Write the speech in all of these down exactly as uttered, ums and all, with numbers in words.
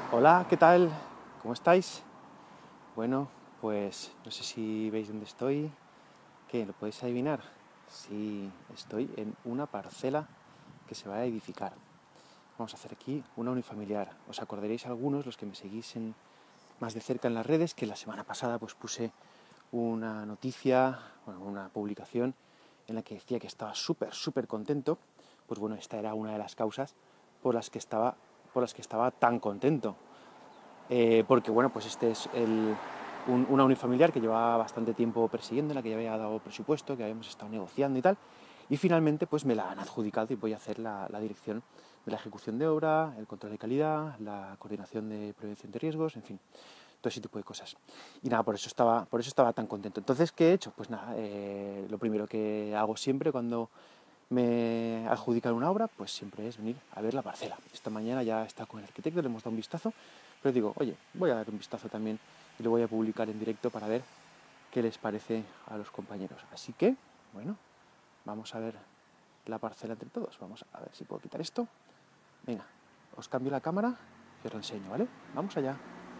Hola, ¿qué tal? ¿Cómo estáis? Bueno, pues no sé si veis dónde estoy. ¿Qué? ¿Lo podéis adivinar? Sí, estoy en una parcela que se va a edificar. Vamos a hacer aquí una unifamiliar. Os acordaréis algunos, los que me seguís en, más de cerca en las redes, que la semana pasada pues puse una noticia, bueno, una publicación en la que decía que estaba súper, súper contento. Pues bueno, esta era una de las causas por las que estaba, por las que estaba tan contento. Eh, porque bueno, pues este es el, un, una unifamiliar que llevaba bastante tiempo persiguiendo, en la que ya había dado presupuesto, que habíamos estado negociando y tal, y finalmente pues me la han adjudicado y voy a hacer la, la dirección de la ejecución de obra, el control de calidad, la coordinación de prevención de riesgos, en fin, todo ese tipo de cosas. Y nada, por eso estaba, por eso estaba tan contento. Entonces, ¿qué he hecho? Pues nada, eh, lo primero que hago siempre cuando me adjudican una obra, pues siempre es venir a ver la parcela. Esta mañana ya está con el arquitecto, le hemos dado un vistazo, pero digo, oye, voy a dar un vistazo también y lo voy a publicar en directo para ver qué les parece a los compañeros. Así que, bueno, vamos a ver la parcela entre todos. Vamos a ver si puedo quitar esto. Venga, os cambio la cámara y os lo enseño, ¿vale? Vamos allá.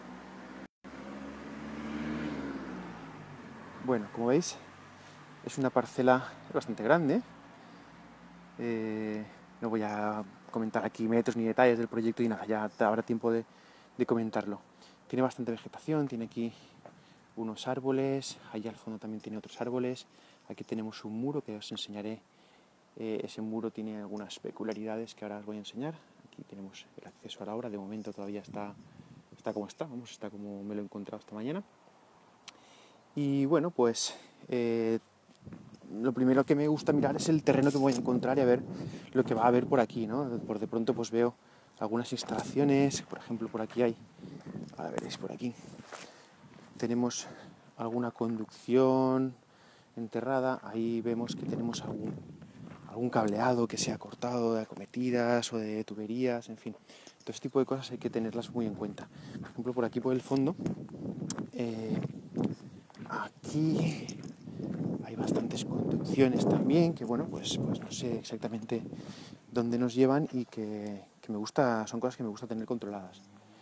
Bueno, como veis, es una parcela bastante grande. Eh, no voy a comentar aquí metros ni detalles del proyecto y nada, ya habrá tiempo de, de comentarlo. Tiene bastante vegetación, tiene aquí unos árboles, allá al fondo también tiene otros árboles. Aquí tenemos un muro que os enseñaré. Eh, ese muro tiene algunas peculiaridades que ahora os voy a enseñar. Aquí tenemos el acceso a la obra, de momento todavía está, está como está, vamos, está como me lo he encontrado esta mañana. Y bueno, pues eh, lo primero que me gusta mirar es el terreno que voy a encontrar y a ver lo que va a haber por aquí, ¿no? Por de pronto pues veo algunas instalaciones, por ejemplo por aquí hay, ahora veréis por aquí, tenemos alguna conducción enterrada, ahí vemos que tenemos algún, algún cableado que se ha cortado de acometidas o de tuberías, en fin, todo este tipo de cosas hay que tenerlas muy en cuenta. Por ejemplo por aquí por el fondo, eh, aquí hay bastantes conducciones también, que bueno, pues, pues no sé exactamente dónde nos llevan y que, que me gusta, son cosas que me gusta tener controladas.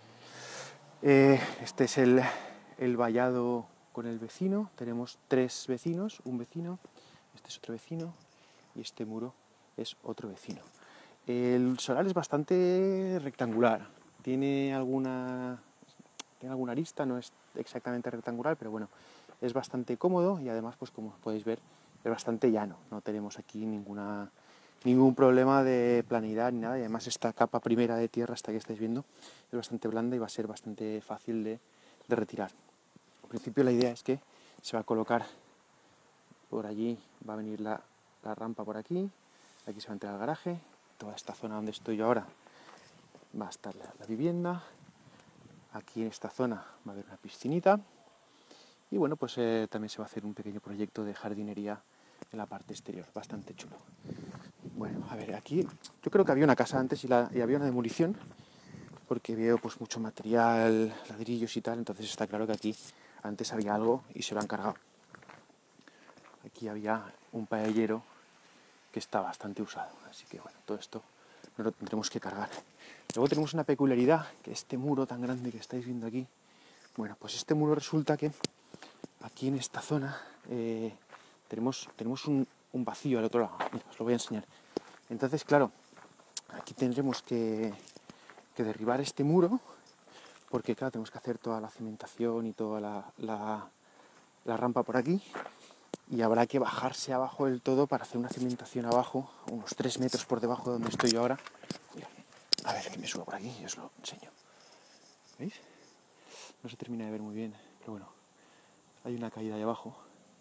Eh, este es el, el vallado con el vecino, tenemos tres vecinos, un vecino, este es otro vecino y este muro es otro vecino. El solar es bastante rectangular, tiene alguna, tiene alguna arista, no es exactamente rectangular, pero bueno, es bastante cómodo y además, pues como podéis ver, es bastante llano. No tenemos aquí ninguna, ningún problema de planeidad ni nada. Y además esta capa primera de tierra, esta que estáis viendo, es bastante blanda y va a ser bastante fácil de, de retirar. En principio la idea es que se va a colocar por allí, va a venir la, la rampa por aquí, aquí se va a entrar al garaje, toda esta zona donde estoy yo ahora va a estar la, la vivienda, aquí en esta zona va a haber una piscinita. Y bueno, pues eh, también se va a hacer un pequeño proyecto de jardinería en la parte exterior, bastante chulo. Bueno, a ver, aquí yo creo que había una casa antes y, la, y había una demolición, porque veo pues mucho material, ladrillos y tal, entonces está claro que aquí antes había algo y se lo han cargado. Aquí había un paellero que está bastante usado, así que bueno, todo esto no lo tendremos que cargar. Luego tenemos una peculiaridad, que este muro tan grande que estáis viendo aquí, bueno, pues este muro resulta que aquí en esta zona eh, tenemos, tenemos un, un vacío al otro lado. Mira, os lo voy a enseñar. Entonces, claro, aquí tendremos que, que derribar este muro, porque claro, tenemos que hacer toda la cementación y toda la, la, la rampa por aquí, y habrá que bajarse abajo del todo para hacer una cementación abajo, unos tres metros por debajo de donde estoy yo ahora. Mira, a ver, que me subo por aquí y os lo enseño. ¿Veis? No se termina de ver muy bien, pero bueno, hay una caída ahí abajo.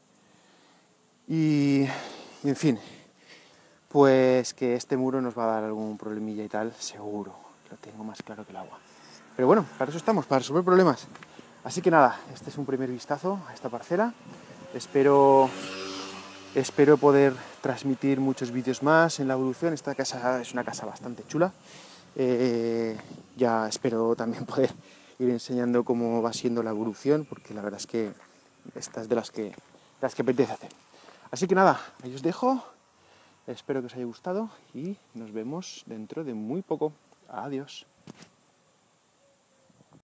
Y, y en fin, pues que este muro nos va a dar algún problemilla y tal, seguro, lo tengo más claro que el agua. Pero bueno, para eso estamos, para resolver problemas. Así que nada, este es un primer vistazo a esta parcela. Espero, espero poder transmitir muchos vídeos más en la evolución. Esta casa es una casa bastante chula. Eh, ya espero también poder ir enseñando cómo va siendo la evolución, porque la verdad es que esta es de las que, de las que apetece hacer. Así que nada, ahí os dejo. Espero que os haya gustado y nos vemos dentro de muy poco. Adiós.